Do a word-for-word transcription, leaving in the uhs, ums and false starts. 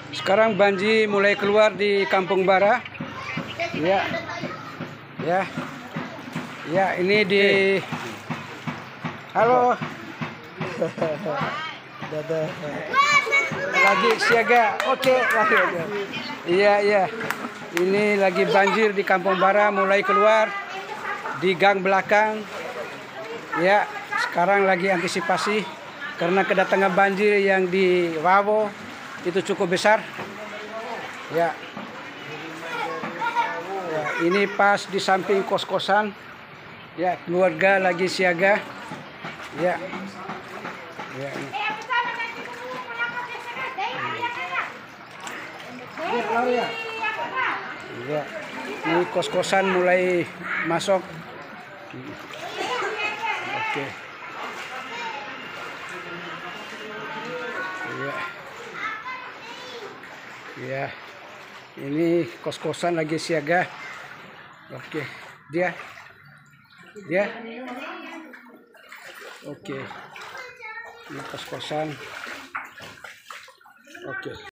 Sekarang banjir mulai keluar di Kampung Bara. Ya, ya, ya. Ini di. Halo. Lagi siaga. Oke, lagi. Iya, iya. Ini lagi banjir di Kampung Bara mulai keluar di gang belakang. Ya, sekarang lagi antisipasi karena kedatangan banjir yang di Wawo itu cukup besar. Ya. Ya, ini pas di samping kos-kosan. Ya, keluarga lagi siaga. Ya. Ya. Ya. Ini kos-kosan mulai masuk. Oke. Ya. Ya. Ini kos-kosan lagi siaga. Oke. Dia. Dia. Oke. Ini kos-kosan. Oke.